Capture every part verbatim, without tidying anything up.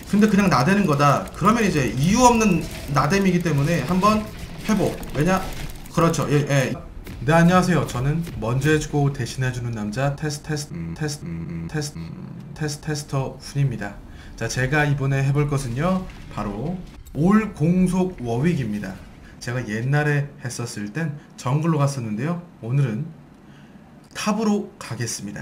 근데 그냥 나대는 거다. 그러면 이제 이유 없는 나댐이기 때문에 한번 해보. 왜냐? 그렇죠. 예, 예. 네, 안녕하세요. 저는 먼저 해주고 대신해주는 남자 테스트 테스트 음, 테스트 음, 테스트 음, 테스트 테스터 훈입니다. 자, 제가 이번에 해볼 것은요, 바로 올 공속 워윅입니다. 제가 옛날에 했었을 땐 정글로 갔었는데요, 오늘은 탑으로 가겠습니다.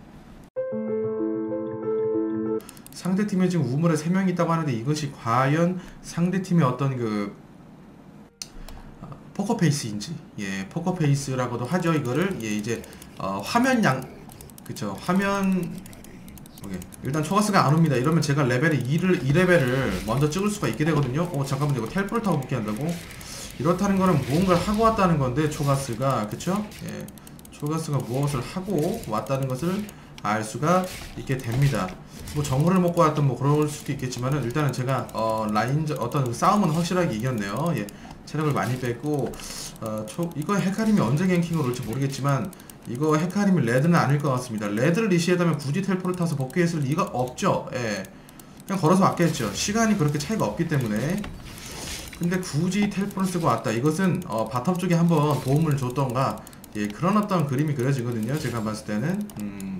상대팀에 지금 우물에 세 명 있다고 하는데 이것이 과연 상대팀의 어떤 그 어, 포커페이스인지, 예, 포커페이스라고도 하죠. 이거를 예, 이제 어, 화면 양, 그쵸, 화면. 오케이. 일단 초가스가 안 옵니다. 이러면 제가 레벨이 이를, 이 레벨을 먼저 찍을 수가 있게 되거든요. 어, 잠깐만, 이거 텔포를 타고 복귀한다고? 이렇다는 거는 무언가를 하고 왔다는 건데, 초가스가, 그쵸? 예, 초가스가 무엇을 하고 왔다는 것을 알 수가 있게 됩니다. 뭐 정글을 먹고 왔던 뭐 그럴 수도 있겠지만은, 일단은 제가 어 라인 어떤 싸움은 확실하게 이겼네요. 예, 체력을 많이 뺐고, 어 초 이거 헤카림이 언제 갱킹으로 올지 모르겠지만, 이거 헤카림이 레드는 아닐 것 같습니다. 레드를 리시하다면 굳이 텔포를 타서 복귀했을 리가 없죠. 예, 그냥 걸어서 왔겠죠. 시간이 그렇게 차이가 없기 때문에. 근데 굳이 텔포를 쓰고 왔다. 이것은 어 바텀 쪽에 한번 도움을 줬던가, 예, 그런 어떤 그림이 그려지거든요. 제가 봤을 때는. 음.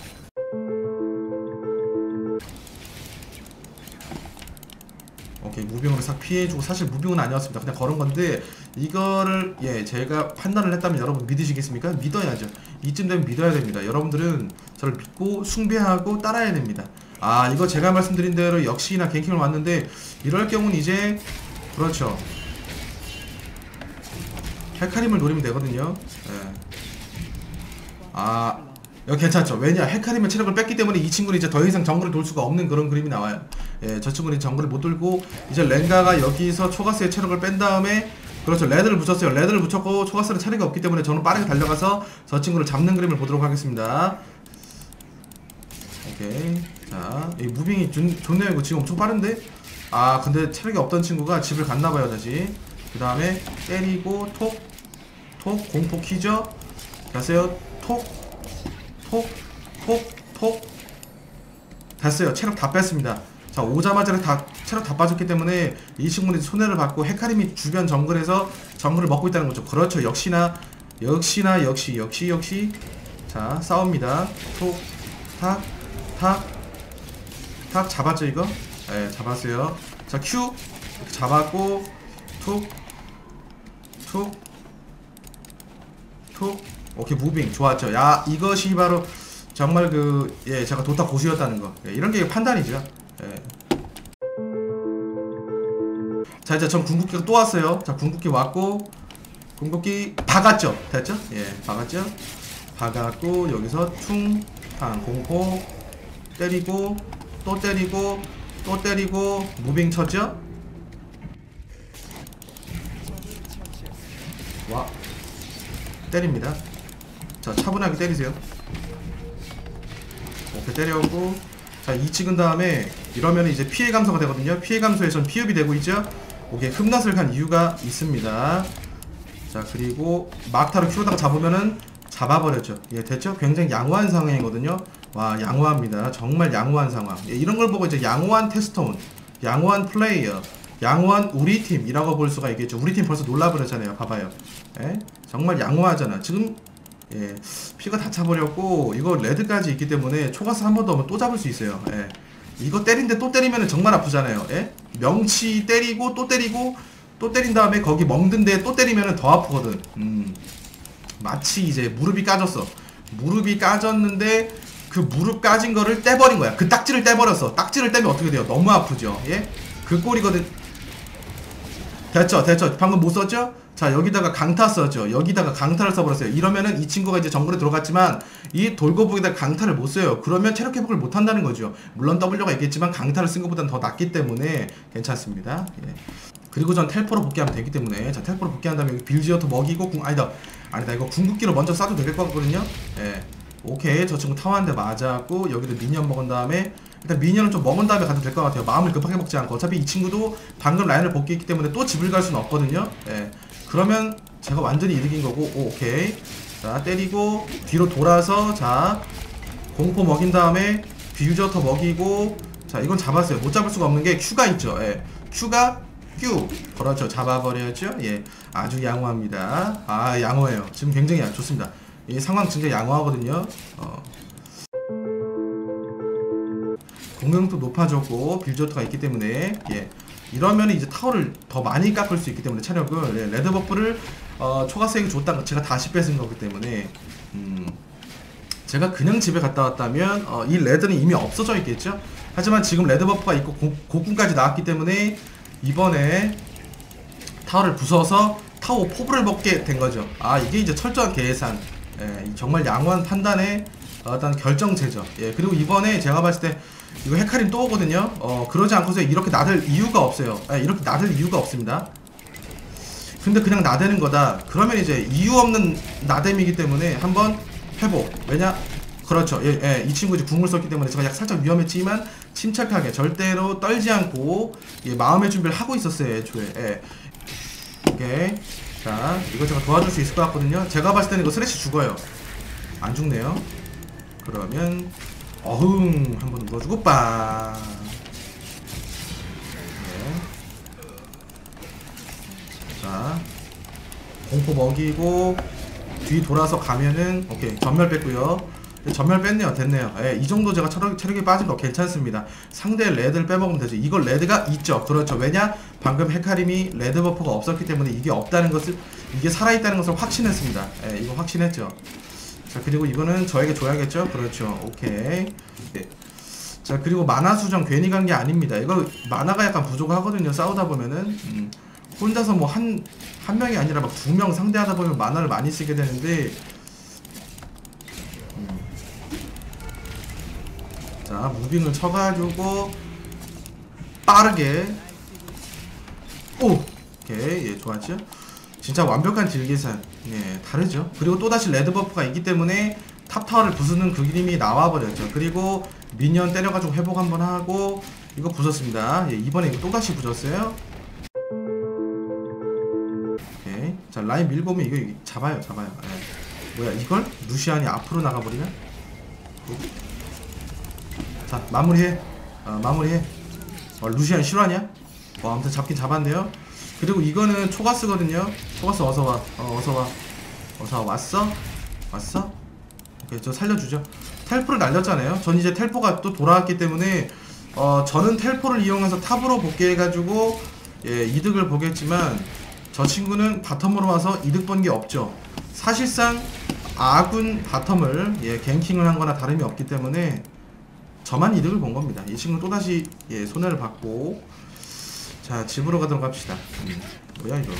오케이, 무빙으로 싹 피해주고, 사실 무빙은 아니었습니다. 그냥 걸은 건데, 이거를 예 제가 판단을 했다면 여러분 믿으시겠습니까? 믿어야죠. 이쯤 되면 믿어야 됩니다. 여러분들은 저를 믿고 숭배하고 따라야 됩니다. 아, 이거 제가 말씀드린 대로 역시나 갱킹을 왔는데, 이럴 경우는 이제 그렇죠, 헤카림을 노리면 되거든요. 예. 아, 여기 괜찮죠? 왜냐? 헤카림의 체력을 뺐기 때문에 이 친구는 이제 더 이상 정글을 돌 수가 없는 그런 그림이 나와요. 예, 저 친구는 정글을 못 돌고, 이제 렌가가 여기서 초가스의 체력을 뺀 다음에, 그렇죠, 레드를 붙였어요. 레드를 붙였고 초가스는 체력이 없기 때문에 저는 빠르게 달려가서 저 친구를 잡는 그림을 보도록 하겠습니다. 오케이. 자, 이 무빙이 좋, 좋네요. 이거 지금 엄청 빠른데? 아, 근데 체력이 없던 친구가 집을 갔나봐요, 다시. 그 다음에 때리고 톡, 톡, 공포 키죠? 됐어요. 톡, 톡, 톡, 톡. 됐어요. 체력 다 뺐습니다. 자, 오자마자 다 체력 다 빠졌기 때문에 이 친구는 손해를 받고, 헤카림이 주변 정글에서 정글을 먹고 있다는 거죠. 그렇죠. 역시나 역시나 역시 역시 역시. 자, 싸웁니다. 톡, 탁, 탁, 탁. 잡았죠 이거? 네, 잡았어요. 자, Q 잡았고, 툭, 툭, 툭. 오케이, 무빙 좋았죠. 야, 이것이 바로 정말 그, 예, 제가 도타 고수였다는 거. 예, 이런 게 판단이죠. 예. 자, 이제 전 궁극기가 또 왔어요. 자, 궁극기 왔고, 궁극기 박았죠. 됐죠? 예, 박았죠? 박았고, 여기서 퉁, 탕, 공포, 때리고, 또 때리고, 또 때리고, 무빙 쳤죠? 와, 때립니다. 자, 차분하게 때리세요. 오케이, 때려오고. 자, 이 찍은 다음에 이러면 이제 피해 감소가 되거든요. 피해 감소에선 피흡이 되고 있죠. 오케이, 흠낫을 간 이유가 있습니다. 자, 그리고 막타로 키우다가 잡으면은 잡아버렸죠. 예, 됐죠? 굉장히 양호한 상황이거든요. 와, 양호합니다. 정말 양호한 상황. 예, 이런 걸 보고 이제 양호한 테스트온, 양호한 플레이어, 양호한 우리 팀이라고 볼 수가 있겠죠. 우리 팀 벌써 놀라버렸잖아요. 봐봐요. 예? 정말 양호하잖아. 지금 예, 피가 다 차버렸고, 이거 레드까지 있기 때문에 초가스 한 번 더 오면 또 잡을 수 있어요. 예. 이거 때린데 또 때리면 정말 아프잖아요. 예? 명치 때리고 또 때리고 또 때린 다음에 거기 멍든데 또 때리면 더 아프거든. 음, 마치 이제 무릎이 까졌어. 무릎이 까졌는데 그 무릎 까진 거를 떼버린 거야. 그 딱지를 떼버렸어. 딱지를 떼면 어떻게 돼요? 너무 아프죠. 예? 그 꼴이거든. 됐죠? 됐죠? 방금 못 썼죠? 자, 여기다가 강타 썼죠. 여기다가 강타를 써버렸어요. 이러면은 이 친구가 이제 정글에 들어갔지만 이 돌거북에다가 강타를 못 써요. 그러면 체력 회복을 못 한다는 거죠. 물론 W가 있겠지만 강타를 쓴 것보다는 더 낫기 때문에 괜찮습니다. 예. 그리고 전 텔포로 복귀하면 되기 때문에, 자, 텔포로 복귀한 다음에 여기 빌지어터 먹이고, 궁, 아니다 아니다 이거 궁극기로 먼저 쏴도 될 것 같거든요. 예. 오케이, 저 친구 타워한테 맞았고, 여기도 미니언 먹은 다음에, 일단 미니언을 좀 먹은 다음에 가도 될 것 같아요. 마음을 급하게 먹지 않고. 어차피 이 친구도 방금 라인을 복귀했기 때문에 또 집을 갈 수는 없거든요. 예. 그러면 제가 완전히 이득인 거고. 오, 오케이. 자, 때리고 뒤로 돌아서, 자, 공포 먹인 다음에 뷰저터 먹이고, 자, 이건 잡았어요. 못 잡을 수가 없는 게 Q가 있죠. 예. Q가 Q. 그렇죠. 잡아버려야죠. 예. 아주 양호합니다. 아, 양호해요. 지금 굉장히 좋습니다. 이 상황 진짜 양호하거든요. 어. 공격도 높아졌고 빌저트가 있기 때문에 예. 이러면 이제 타워를 더 많이 깎을 수 있기 때문에 체력을 예. 레드 버프를 어, 초가스에게 줬다가 제가 다시 뺏은 거기 때문에 음. 제가 그냥 집에 갔다 왔다면 어, 이 레드는 이미 없어져 있겠죠. 하지만 지금 레드 버프가 있고 고, 고군까지 나왔기 때문에 이번에 타워를 부숴서 타워 포브를 먹게 된 거죠. 아, 이게 이제 철저한 계산, 예, 정말 양호한 판단의 어떤 결정체죠. 예, 그리고 이번에 제가 봤을 때 이거 헤카림 또 오거든요. 어, 그러지 않고서 이렇게 나댈 이유가 없어요. 예, 이렇게 나댈 이유가 없습니다. 근데 그냥 나대는 거다. 그러면 이제 이유 없는 나댐이기 때문에 한번 회복. 왜냐? 그렇죠. 예, 예, 이 친구 이제 궁을 썼기 때문에 제가 약 살짝 위험했지만 침착하게 절대로 떨지 않고 예, 마음의 준비를 하고 있었어요. 애초에. 예. 오케이. 자, 이거 제가 도와줄 수 있을 것 같거든요. 제가 봤을 때는 이거 스레시 죽어요. 안 죽네요. 그러면 어흥 한번 눌러주고 빵. 네. 자, 공포 먹이고 뒤 돌아서 가면은 오케이 전멸 뺐고요. 전멸 뺐네요. 됐네요. 예, 이 정도 제가 체력, 체력이 빠진 거 괜찮습니다. 상대 레드를 빼먹으면 되죠. 이걸 레드가 있죠. 그렇죠. 왜냐? 방금 헤카림이 레드 버프가 없었기 때문에 이게 없다는 것을, 이게 살아있다는 것을 확신했습니다. 예, 이거 확신했죠. 자, 그리고 이거는 저에게 줘야겠죠. 그렇죠. 오케이. 예. 자, 그리고 만화 수정 괜히 간 게 아닙니다. 이거 만화가 약간 부족하거든요. 싸우다 보면은 음, 혼자서 뭐 한 한 명이 아니라 막 두 명 상대하다 보면 만화를 많이 쓰게 되는데 음. 자, 무빙을 쳐가지고 빠르게 오! 오케이. 예, 좋았죠? 진짜 완벽한 딜 계산. 예, 다르죠? 그리고 또다시 레드 버프가 있기 때문에 탑타워를 부수는 그 그림이 나와버렸죠. 그리고 미니언 때려가지고 회복 한번 하고 이거 부쉈습니다. 예, 이번에 이거 또다시 부쉈어요. 오케이. 자, 라인 밀고 오면 이거 잡아요. 잡아요. 예. 뭐야, 이걸? 루시안이 앞으로 나가버리나? 자, 마무리해. 어, 마무리해. 어, 루시안 실화냐? 어, 아무튼 잡긴 잡았네요. 그리고 이거는 초가스거든요. 초가스 어서와. 어, 어서와. 어서 왔어? 왔어? 오케이, 저 살려주죠. 텔포를 날렸잖아요. 전 이제 텔포가 또 돌아왔기 때문에 어, 저는 텔포를 이용해서 탑으로 복귀해가지고 예, 이득을 보겠지만 저 친구는 바텀으로 와서 이득 본 게 없죠. 사실상 아군 바텀을 예, 갱킹을 한 거나 다름이 없기 때문에 저만 이득을 본 겁니다. 이 친구는 또다시 예, 손해를 받고. 자, 집으로 가도록 합시다. 음, 뭐야 이거?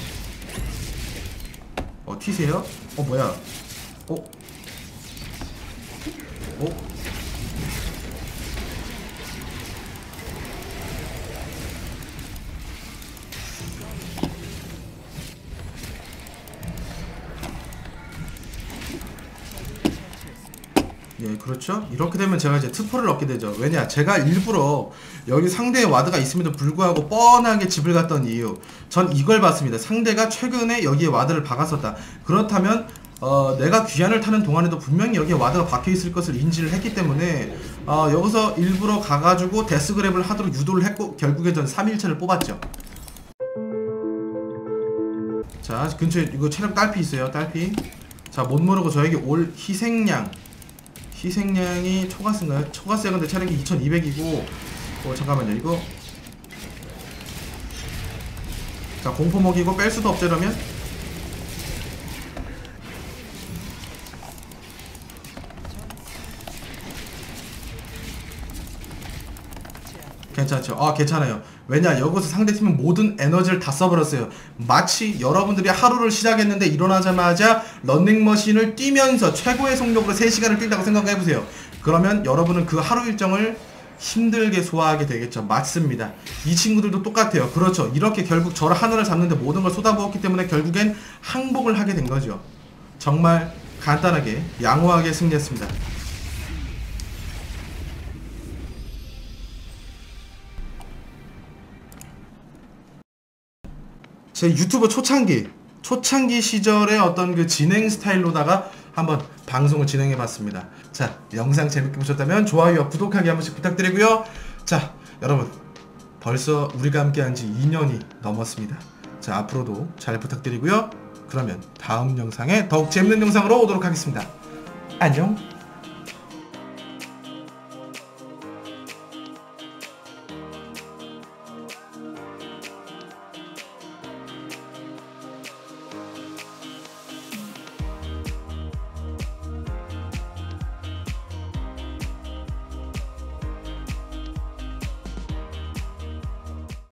어, 튀세요? 어, 뭐야? 어? 어? 예, 그렇죠. 이렇게 되면 제가 이제 트포를 얻게 되죠. 왜냐, 제가 일부러 여기 상대의 와드가 있음에도 불구하고 뻔하게 집을 갔던 이유, 전 이걸 봤습니다. 상대가 최근에 여기에 와드를 박았었다. 그렇다면 어, 내가 귀환을 타는 동안에도 분명히 여기에 와드가 박혀있을 것을 인지를 했기 때문에 어, 여기서 일부러 가가지고 데스그랩을 하도록 유도를 했고 결국에 전 삼 일체를 뽑았죠. 자, 근처에 이거 체력 딸피 있어요. 딸피. 자, 못 모르고 저에게 올 희생양, 희생양이 초가스인가요? 초가스야. 근데 체력이 이천이백이고 어, 잠깐만요. 이거 자, 공포 먹이고 뺄 수도 없죠. 이러면 괜찮죠? 아, 괜찮아요. 왜냐, 여기서 상대팀은 모든 에너지를 다 써버렸어요. 마치 여러분들이 하루를 시작했는데 일어나자마자 런닝머신을 뛰면서 최고의 속력으로 세 시간을 뛴다고 생각해보세요. 그러면 여러분은 그 하루 일정을 힘들게 소화하게 되겠죠. 맞습니다. 이 친구들도 똑같아요. 그렇죠. 이렇게 결국 저를 하늘을 잡는데 모든 걸 쏟아부었기 때문에 결국엔 항복을 하게 된 거죠. 정말 간단하게 양호하게 승리했습니다. 제 유튜브 초창기 초창기 시절의 어떤 그 진행 스타일로다가 한번 방송을 진행해 봤습니다. 자, 영상 재밌게 보셨다면 좋아요와 구독하기 한 번씩 부탁드리고요. 자, 여러분 벌써 우리가 함께한 지 이 년이 넘었습니다. 자, 앞으로도 잘 부탁드리고요. 그러면 다음 영상에 더욱 재밌는 영상으로 오도록 하겠습니다. 안녕.